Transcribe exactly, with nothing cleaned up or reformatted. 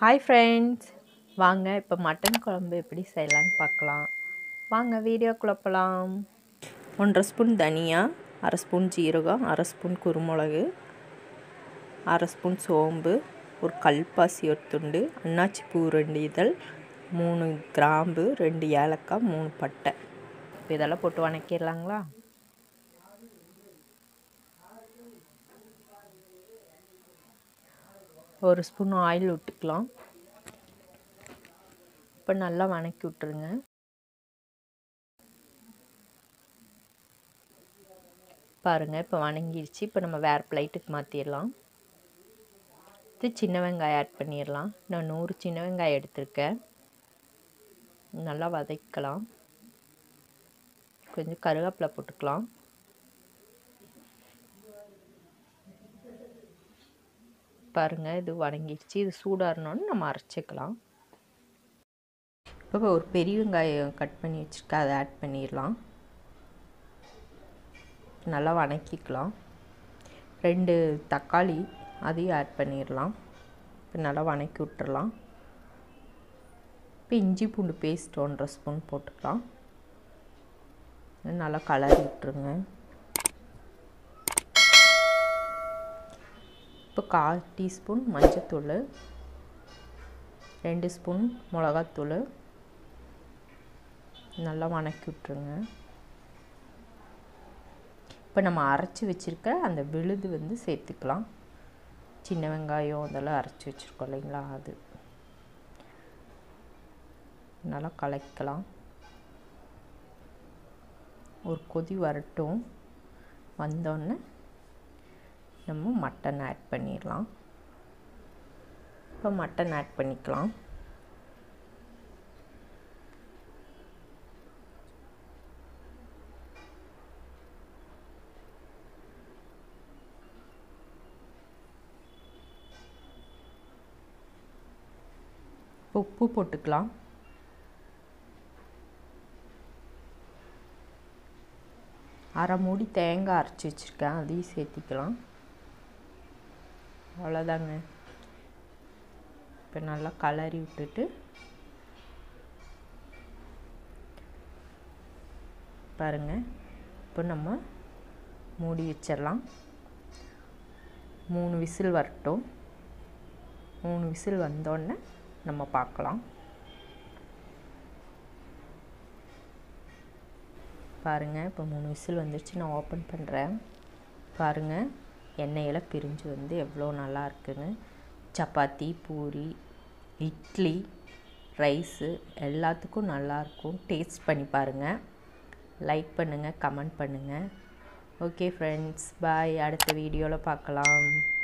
Hi friends, வாங்க இப்போ mutton குழம்பு எப்படி செய்யலாம்னு பார்க்கலாம். வாங்க வீடியோக்குள்ள போலாம். ஒன்றரை ஸ்பூன் தனியா, அரை ஸ்பூன் ஜீரகம், அரை ஸ்பூன் குருமிளகு, அரை ஸ்பூன் சோம்பு, ஒரு கல்பாசி ஒரு துண்டு, அன்னாச்சி பூ ரெண்டு இதழ், மூணு கிராம்பு, ரெண்டு ஏலக்காய், மூணு பட்டை. இதெல்லாம் போட்டு வணக்கிடலாங்களா? ஒரு ஸ்பூன் ஆயில் விட்டுக்கலாம். இப்போ நல்லா வணக்கி விட்டுருங்க. பாருங்கள், இப்போ வணங்கிடுச்சு. இப்போ நம்ம வேறு பிளேட்டுக்கு மாற்றிடலாம். இது சின்ன வெங்காயம் ஆட் பண்ணிடலாம். நான் நூறு சின்ன வெங்காயம் எடுத்திருக்கேன். நல்லா வதக்கலாம். கொஞ்சம் கருவேப்பிலை போட்டுக்கலாம். பாருங்கள், இது வதங்கிடுச்சு. இது சூடாகணுன்னு நம்ம அரைச்சிக்கலாம். இப்போ ஒரு பெரிய வெங்காயம் கட் பண்ணி வச்சுருக்கேன், அதை ஆட் பண்ணிடலாம். நல்லா வதக்கிக்கலாம். ரெண்டு தக்காளி அதையும் ஆட் பண்ணிடலாம். இப்போ நல்லா வதக்கி விட்டுறலாம். இப்போ இஞ்சி பூண்டு பேஸ்ட் ஒன்றரை ஸ்பூன் போட்டுக்கலாம். நல்லா கலரி விட்டுருங்க. இப்போ கால் டீஸ்பூன் மஞ்சத்தூள், ரெண்டு ஸ்பூன் மிளகாத்தூள் நல்லா வதக்கி விட்டுருங்க. இப்போ நம்ம அரைச்சி வச்சுருக்க அந்த விழுது வந்து சேர்த்துக்கலாம். சின்ன வெங்காயம் அதெல்லாம் அரைச்சி வச்சுருக்கோம் இல்லைங்களா, அது நல்லா கலக்கலாம். ஒரு கொதி வரட்டும். வந்தோடனே நம்ம மட்டன் ஆட் பண்ணிடலாம். இப்போ மட்டன் ஆட் பண்ணிக்கலாம். உப்பு போட்டுக்கலாம். அரை மூடி தேங்காய் அரைச்சி வச்சுருக்கேன், அதையும் சேர்த்திக்கலாம். அவ்வளோதாங்க. இப்போ நல்லா கலரி விட்டுட்டு பாருங்கள், இப்போ நம்ம மூடி வச்சிடலாம். மூணு விசில் வரட்டும். மூணு விசில் வந்தோடனே நம்ம பார்க்கலாம். பாருங்கள், இப்போ மூணு விசில் வந்துடுச்சு. நான் ஓப்பன் பண்ணுறேன். பாருங்கள், எண்ணெயெல்லாம் பிரிஞ்சு வந்து எவ்வளோ நல்லா இருக்குன்னு. சப்பாத்தி, பூரி, இட்லி, ரைஸு எல்லாத்துக்கும் நல்லாயிருக்கும். டேஸ்ட் பண்ணி பாருங்கள். லைக் பண்ணுங்கள், கமெண்ட் பண்ணுங்கள். Okay friends, bye. அடுத்த வீடியோவில் பார்க்கலாம்.